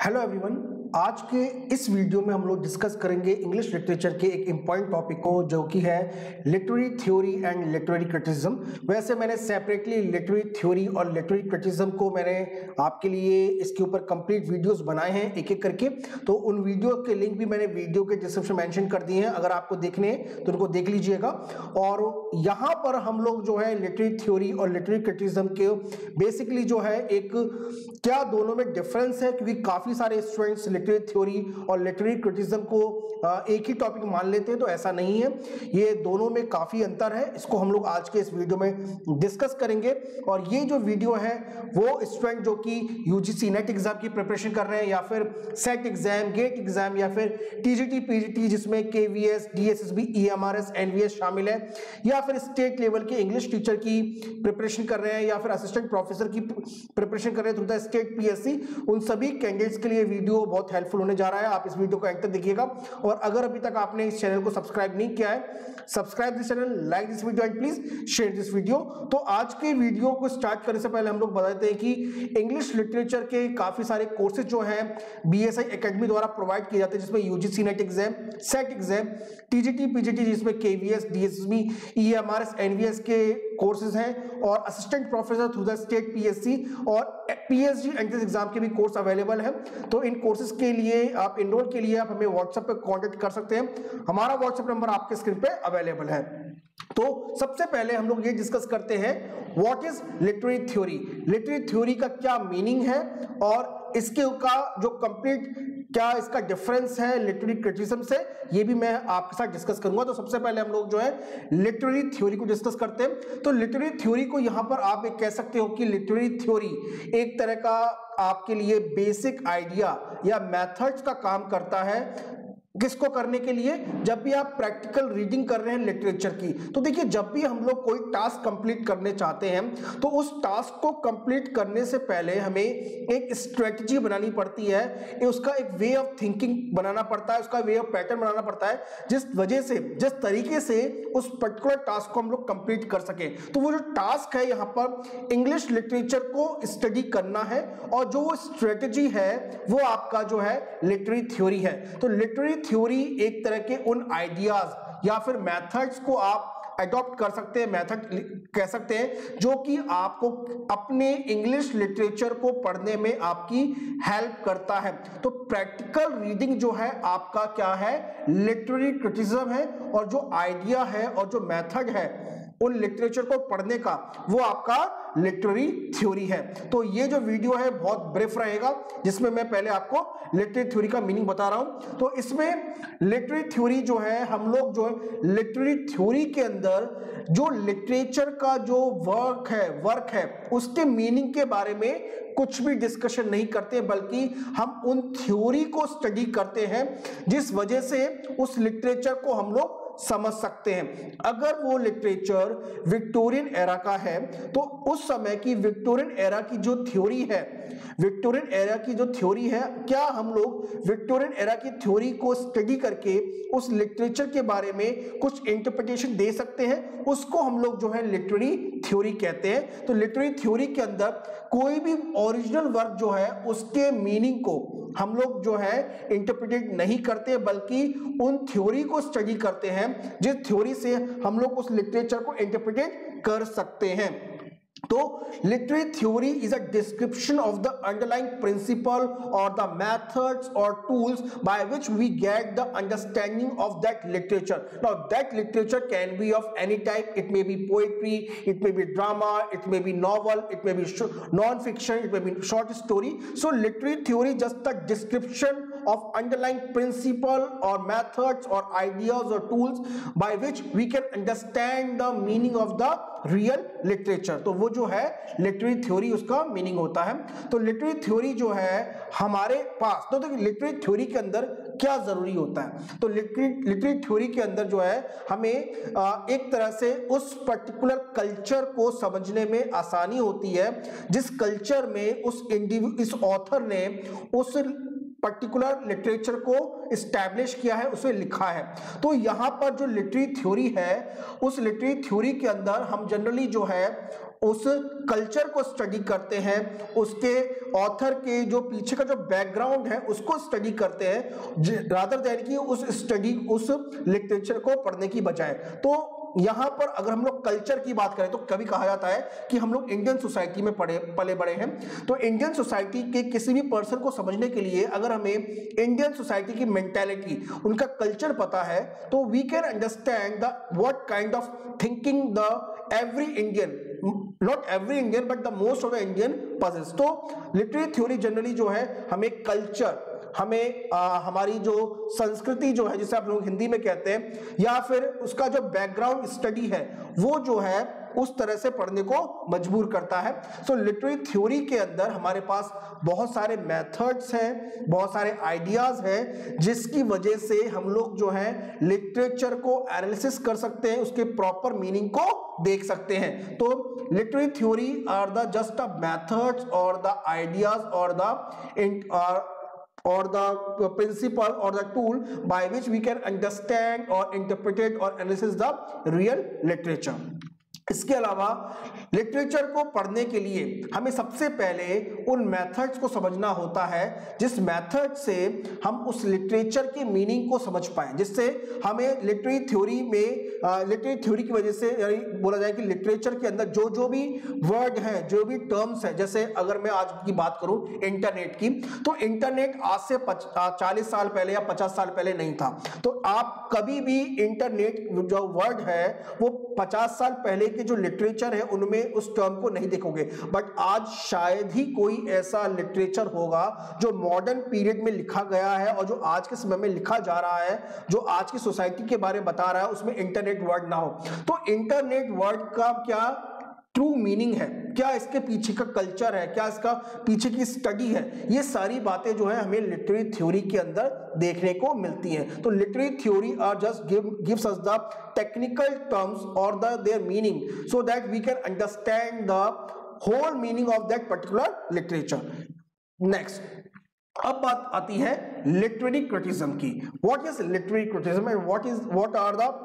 Hello everyone. आज के इस वीडियो में हम लोग डिस्कस करेंगे इंग्लिश लिटरेचर के एक इम्पॉर्टेंट टॉपिक को, जो कि है literary theory and literary criticism. वैसे मैंने सेपरेटली लिटरेरी थ्योरी और लिटरेरी क्रिटिसिज्म को मैंने आपके लिए इसके ऊपर कंप्लीट वीडियोस बनाए हैं एक एक करके, तो उन वीडियो के लिंक भी मैंने वीडियो के डिस्क्रिप्शन में मेंशन कर दिए हैं। अगर आपको देखने हैं तो उनको देख लीजिएगा। और यहाँ पर हम लोग जो है लिटरेरी थ्योरी और लिटरेरी क्रिटिसिज्म के बेसिकली जो है एक क्या दोनों में डिफरेंस है, क्योंकि काफी सारे स्टूडेंट्स लिटरेरी थ्योरी और लिटरेरी क्रिटिसिज्म को एक ही टॉपिक मान लेते हैं, तो ऐसा नहीं है। ये दोनों में काफी अंतर है। इसको हम लोग आज के इस वीडियो में डिस्कस करेंगे। और ये जो वीडियो है वो स्टूडेंट जो कि यूजीसी नेट एग्जाम की प्रिपरेशन कर रहे हैं, या फिर सेट एग्जाम, गेट एग्जाम, या फिर टीजीटी पीजीटी जिसमें केवीएस, डीएसएसबी, ईएमआरएस, एनवीएस शामिल है, या फिर स्टेट लेवल के इंग्लिश टीचर की प्रिपरेशन कर रहे हैं, या फिर असिस्टेंट प्रोफेसर की प्रिपरेशन कर रहे हैं थ्रू द स्टेट पीएससी, उन सभी कैंडिडेट्स के लिए वीडियो बहुत हेल्पफुल होने जा रहा है। आप इस वीडियो को एंड तक देखिएगा। और अगर अभी तक आपने इस चैनल को सब्सक्राइब नहीं किया है, subscribe this channel, like this video and please share this video. तो आज के वीडियो को स्टार्ट करने से पहले हम लोग बताते हैं कि इंग्लिश लिटरेचर के काफी सारे कोर्सेज जो हैं बीएसआई एकेडमी द्वारा प्रोवाइड किए जाते हैं, जिसमें UGC NET exam, SET exam, TGT PGT जिसमें केवीएस, डीएसएसबी, ईएमआरएस, एनवीएस के कोर्सेज हैं, और assistant professor through the state PSC और पीएचडी एंट्रेंस एग्जाम के भी कोर्स अवेलेबल है। तो इन कोर्सेज के लिए आप इनरोल के लिए आप हमें व्हाट्सएप पे कांटेक्ट कर सकते हैं। हमारा व्हाट्सएप नंबर आपके स्क्रीन पे अवेलेबल है। तो सबसे पहले हम लोग ये डिस्कस करते हैं what is literary theory. Literary theory का क्या मीनिंग है और इसके का जो कंप्लीट क्या इसका डिफरेंस है लिटरेरी क्रिटिसिज्म से, ये भी मैं आपके साथ डिस्कस करूंगा। तो सबसे पहले हम लोग जो है लिटरेरी थ्योरी को डिस्कस करते हैं। तो लिटरेरी थ्योरी को यहां पर आप एक कह सकते हो कि लिटरेरी थ्योरी एक तरह का आपके लिए बेसिक आइडिया या मेथड्स का काम करता है। किसको करने के लिए? जब भी आप प्रैक्टिकल रीडिंग कर रहे हैं लिटरेचर की, तो देखिए जब भी हम लोग कोई टास्क कंप्लीट करने चाहते हैं तो उस टास्क को कंप्लीट करने से पहले हमें एक स्ट्रेटजी बनानी पड़ती है, उसका एक वे ऑफ थिंकिंग बनाना पड़ता है, उसका वे ऑफ पैटर्न बनाना पड़ता है, जिस वजह से जिस तरीके से उस पर्टिकुलर टास्क को हम लोग कंप्लीट कर सके। तो वो जो टास्क है यहाँ पर इंग्लिश लिटरेचर को स्टडी करना है, और जो स्ट्रेटजी है वो आपका जो है लिटरेरी थ्योरी है। तो लिटरेरी थ्योरी एक तरह के उन आइडियाज या फिर मेथड्स को आप अडॉप्ट कर सकते हैं, मेथड कह सकते हैं, जो कि आपको अपने इंग्लिश लिटरेचर को पढ़ने में आपकी हेल्प करता है। तो प्रैक्टिकल रीडिंग जो है आपका क्या है? लिटरेरी क्रिटिसिज्म है, और जो आइडिया है और जो मेथड है उन लिटरेचर को पढ़ने का वो आपका लिटरेरी थ्योरी है। तो ये जो वीडियो है बहुत ब्रीफ रहेगा, जिसमें मैं पहले आपको लिटरेरी थ्योरी का मीनिंग बता रहा हूं। तो इसमें लिटरेरी थ्योरी जो है, हम लोग जो है लिटरेरी थ्योरी के अंदर जो लिटरेचर का जो वर्क है उसके मीनिंग के बारे में कुछ भी डिस्कशन नहीं करते, बल्कि हम उन थ्योरी को स्टडी करते हैं जिस वजह से उस लिटरेचर को हम लोग समझ सकते हैं। अगर वो लिटरेचर विक्टोरियन एरा का है तो उस समय की विक्टोरियन एरा की जो थ्योरी है, विक्टोरियन एरा की जो थ्योरी है, क्या हम लोग विक्टोरियन एरा की थ्योरी को स्टडी करके उस लिटरेचर के बारे में कुछ इंटरप्रिटेशन दे सकते हैं? उसको हम लोग जो है लिटरेरी थ्योरी कहते हैं। तो लिटरेरी थ्योरी के अंदर कोई भी ओरिजिनल वर्क जो है उसके मीनिंग को हम लोग जो है इंटरप्रिटेट नहीं करते, बल्कि उन थ्योरी को स्टडी करते हैं जिस थ्योरी से हम लोग उस लिटरेचर को इंटरप्रिटेट कर सकते हैं। तो literary theory is a description of the underlying principle और द मेथड्स और tools by which we get the understanding of that literature. Now that literature can be of any type, it may be poetry, it may be drama, it may be novel, it may be non fiction, it may be short story. So literary theory just the description of underlying principle or methods or ideas or tools by which we can understand the meaning of the real literature। तो वो जो है literary theory उसका meaning होता है। तो literary theory जो है हमारे पास, तो देखिए लिटरेरी थ्योरी के अंदर क्या जरूरी होता है? तो लिटरेरी थ्योरी के अंदर जो है हमें एक तरह से उस पर्टिकुलर कल्चर को समझने में आसानी होती है, जिस कल्चर में इस ऑथर ने उस पर्टिकुलर लिटरेचर को एस्टैब्लिश किया है, उसे लिखा है। तो यहां पर जो लिटरेरी थ्योरी है, उस लिटरेरी थ्योरी के अंदर हम जनरली जो है उस कल्चर को स्टडी करते हैं, उसके ऑथर के जो पीछे का जो बैकग्राउंड है उसको स्टडी करते हैं, रादर देन कि उस लिटरेचर को पढ़ने की बजाय। तो यहां पर अगर हम लोग कल्चर की बात करें तो कभी कहा जाता है कि हम लोग इंडियन सोसाइटी में पले बड़े हैं, तो इंडियन सोसाइटी के किसी भी पर्सन को समझने के लिए अगर हमें इंडियन सोसाइटी की मेंटालिटी, उनका कल्चर पता है, तो we can understand the what kind of thinking the every Indian, not every Indian but the most of the Indian possess. तो लिटरेरी थ्योरी जनरली जो है हमें कल्चर, हमें हमारी जो संस्कृति जो है, जिसे आप लोग हिंदी में कहते हैं, या फिर उसका जो बैकग्राउंड स्टडी है वो जो है उस तरह से पढ़ने को मजबूर करता है। सो लिटरेरी थ्योरी के अंदर हमारे पास बहुत सारे मेथड्स हैं, बहुत सारे आइडियाज हैं, जिसकी वजह से हम लोग जो है लिटरेचर को एनालिसिस कर सकते हैं, उसके प्रॉपर मीनिंग को देख सकते हैं। तो literary theory are the just a methods और the ideas or the principle or the tool by which we can understand or interpret or analyze the real literature. इसके अलावा लिटरेचर को पढ़ने के लिए हमें सबसे पहले उन मेथड्स को समझना होता है जिस मेथड से हम उस लिटरेचर के मीनिंग को समझ पाए, जिससे हमें लिटरेरी थ्योरी की वजह से बोला जाए कि लिटरेचर के अंदर जो जो भी वर्ड है, जो भी टर्म्स है, जैसे अगर मैं आज की बात करूं इंटरनेट की, तो इंटरनेट आज से 40 साल पहले या 50 साल पहले नहीं था। तो आप कभी भी इंटरनेट जो वर्ड है वो 50 साल पहले के जो लिटरेचर है उनमें उस टर्म को नहीं देखोगे, बट आज शायद ही कोई ऐसा लिटरेचर होगा जो मॉडर्न पीरियड में लिखा गया है और जो आज के समय में लिखा जा रहा है, जो आज की सोसाइटी के बारे में बता रहा है, उसमें इंटरनेट वर्ड ना हो। तो इंटरनेट वर्ड का क्या ट्रू मीनिंग है, क्या इसके पीछे का कल्चर है, क्या इसका पीछे की स्टडी है, ये सारी बातें जो है हमें लिटरेरी थ्योरी के अंदर देखने को मिलती हैं। तो literary theory are just gives us the technical terms और their meaning so that we can understand the whole meaning of that particular literature. Next, अब बात आती है लिटरेरी क्रिटिसिज्म की। What is literary criticism and what are the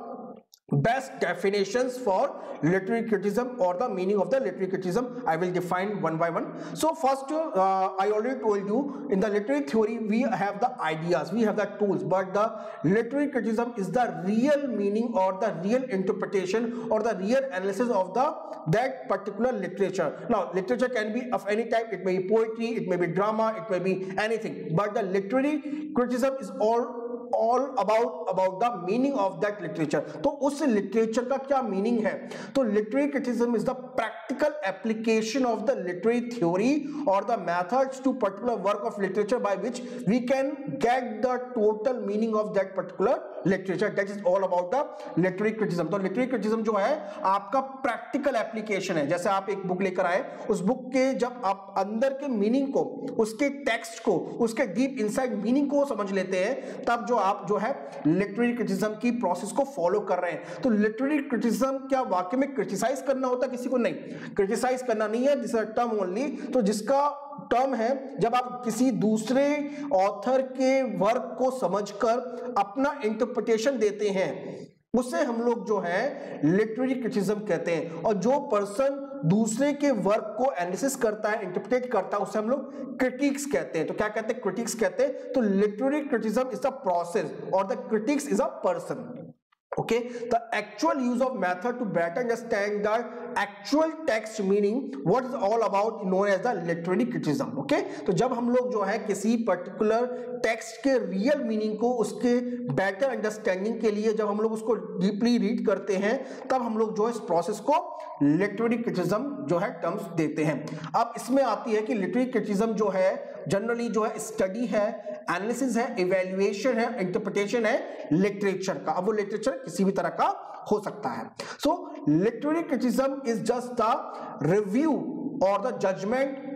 best definitions for literary criticism or the meaning of the literary criticism? I will define one by one. So first, I already told you in the literary theory we have the ideas, we have the tools, but the literary criticism is the real meaning or the real interpretation or the real analysis of that particular literature. Now literature can be of any type, it may be poetry, it may be drama, it may be anything, but the literary criticism is all about the meaning of that literature. तो उस literature का क्या meaning है? तो literary criticism is the practical application of the literary theory और the methods to particular work of literature by which we can get the total meaning of that particular literature. That is all about the literary criticism. तो literary criticism जो है आपका practical application है। जैसे आप एक book लेकर आए, उस बुक के जब आप अंदर के मीनिंग को, उसके टेक्स्ट को, उसके डीप इनसाइड मीनिंग को समझ लेते हैं, तब जो आप जो है लिटरेरी क्रिटिसिज्म की प्रोसेस को फॉलो कर रहे हैं। तो लिटरेरी क्रिटिसिज्म क्या वाकई में क्रिटिसाइज करना होता है किसी को? नहीं, क्रिटिसाइज करना नहीं है, this is a term only. तो जिसका टर्म है जब आप किसी दूसरे ऑथर के वर्क को समझकर अपना इंटरप्रिटेशन देते हैं, उसे हम लोग जो है लिटरेरी क्रिटिसिज्म कहते हैं। और जो पर्सन दूसरे के वर्क को एनालिसिस करता है, इंटरप्रेट करता है, उसे हम लोग क्रिटिक्स कहते हैं। तो क्या कहते हैं? क्रिटिक्स कहते हैं। तो literary criticism is the process और the critics is a person. Okay, the actual use of method to better understand the actual text meaning, what is all about known as the literary criticism. Okay, तो जब हम लोग जो है किसी particular text के real meaning को, उसके बेटर अंडरस्टैंडिंग के लिए जब हम लोग उसको डीपली रीड करते हैं, तब हम लोग जो है इस प्रोसेस को लिटरेरी क्रिटिसिज्म जो है टर्म्स देते हैं। अब इसमें आती है कि लिटरेरी क्रिटिसिज्म जो है जनरली जो है स्टडी है, एनालिसिस है, इवैल्यूएशन है, इंटरप्रिटेशन है लिटरेचर का। अब वो लिटरेचर किसी भी तरह का हो सकता है। So literary criticism is just the review और the judgement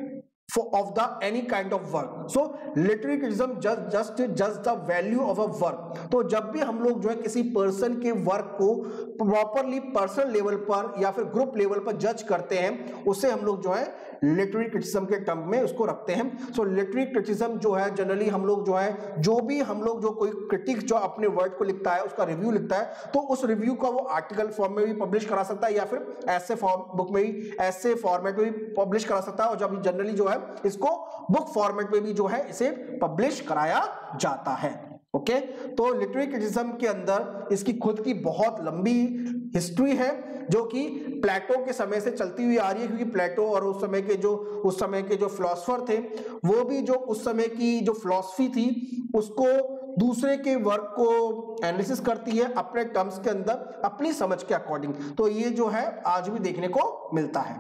of the any kind of work. So literary criticism just the value of a work. तो जब भी हम लोग जो है किसी पर्सन के वर्क को प्रॉपरली पर्सनल लेवल पर या फिर ग्रुप लेवल पर जज करते हैं, उसे हम लोग जो है लिटरेरी क्रिटिसिज्म के टर्म में उसको रखते हैं. सो लिटरेरी क्रिटिसिज्म जो है जनरली हम लोग जो है जो भी हम लोग जो कोई क्रिटिक जो अपने वर्ड को लिखता है उसका रिव्यू लिखता है, तो उस रिव्यू का वो आर्टिकल फॉर्म में भी पब्लिश करा सकता है या फिर ऐसे फॉर्म बुक में भी ऐसे फॉर्मेट में भी पब्लिश करा सकता है. और जब जनरली जो है इसको बुक फॉर्मेट में भी जो है इसे पब्लिश कराया जाता है. ओके, तो लिटरेरी क्रिटिसिज्म के अंदर इसकी खुद की बहुत लंबी हिस्ट्री है जो कि प्लेटो के समय से चलती हुई आ रही है, क्योंकि प्लेटो और उस समय के जो फिलोसोफर थे वो भी जो उस समय की जो फिलॉसफी थी उसको दूसरे के वर्क को एनालिसिस करती है अपने टर्म्स के अंदर अपनी समझ के अकॉर्डिंग. तो ये जो है आज भी देखने को मिलता है.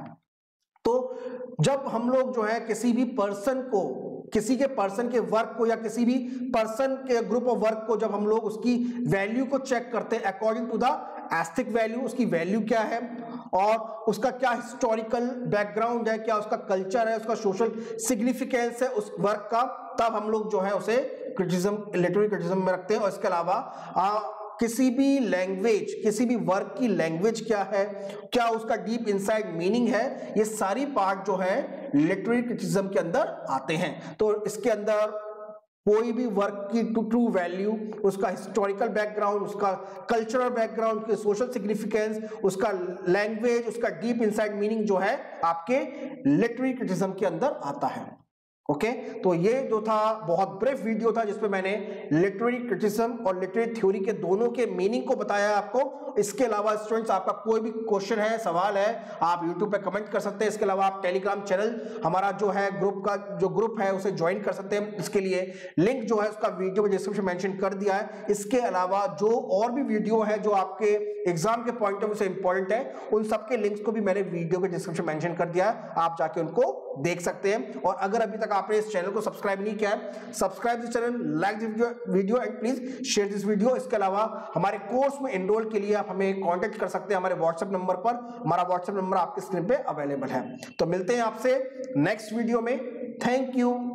तो जब हम लोग जो है किसी भी पर्सन को, किसी के पर्सन के वर्क को या किसी भी पर्सन के ग्रुप ऑफ वर्क को जब हम लोग उसकी वैल्यू को चेक करते हैं according to the aesthetic value, उसकी वैल्यू क्या है और उसका क्या हिस्टोरिकल बैकग्राउंड है, क्या उसका कल्चर है, उसका सोशल सिग्निफिकेंस है उस वर्क का, तब हम लोग जो है उसे क्रिटिसिज्म लिटरेरी क्रिटिसिज्म में रखते हैं. और इसके अलावा किसी भी लैंग्वेज, किसी भी वर्क की लैंग्वेज क्या है, क्या उसका डीप इनसाइड मीनिंग है, ये सारी पार्ट जो है लिटरेरी क्रिटिसिज्म के अंदर आते हैं. तो इसके अंदर कोई भी वर्क की ट्रू वैल्यू, उसका हिस्टोरिकल बैकग्राउंड, उसका कल्चरल बैकग्राउंड, उसके सोशल सिग्निफिकेंस, उसका लैंग्वेज, उसका डीप इनसाइड मीनिंग जो है आपके लिटरेरी क्रिटिसिज्म के अंदर आता है. ओके, तो ये जो था बहुत ब्रीफ वीडियो था जिसमें मैंने लिटरेरी क्रिटिसिज्म और लिटरेरी थ्योरी के दोनों के मीनिंग को बताया आपको. इसके अलावा स्टूडेंट्स आपका कोई भी क्वेश्चन है, सवाल है, आप यूट्यूब पे कमेंट कर सकते हैं. इसके अलावा आप टेलीग्राम चैनल हमारा जो है ग्रुप है उसे ज्वाइन कर सकते हैं. इसके लिए लिंक जो है उसका वीडियो में डिस्क्रिप्शन मेंशन कर दिया है. इसके अलावा जो और भी वीडियो है जो आपके एग्जाम के पॉइंट ऑफ व्यू से इंपॉर्टेंट है, उन सबके लिंक्स को भी मैंने वीडियो के डिस्क्रिप्शन मेंशन कर दिया है, आप जाके उनको देख सकते हैं. और अगर अभी तक आपने इस चैनल को सब्सक्राइब नहीं किया है, subscribe this channel, like this video and please share this video. इसके अलावा हमारे कोर्स में एनरोल के लिए आप हमें कांटेक्ट कर सकते हैं हमारे व्हाट्सएप नंबर पर. हमारा व्हाट्सएप नंबर आपके स्क्रीन पे अवेलेबल है. तो मिलते हैं आपसे नेक्स्ट वीडियो में. Thank you.